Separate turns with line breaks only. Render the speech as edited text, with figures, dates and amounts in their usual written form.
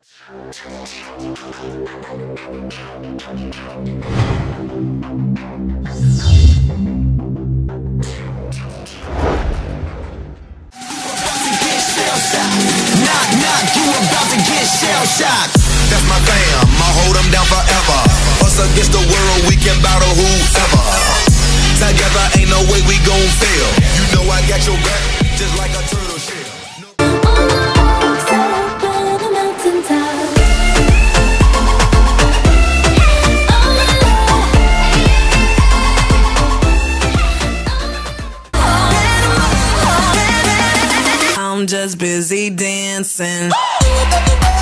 That's my fam, I'll hold them down forever. Us against the world, we can battle whoever. Together ain't no way we gon' fail. You know I got your back, just like a turtle shell.
I'm just busy dancing.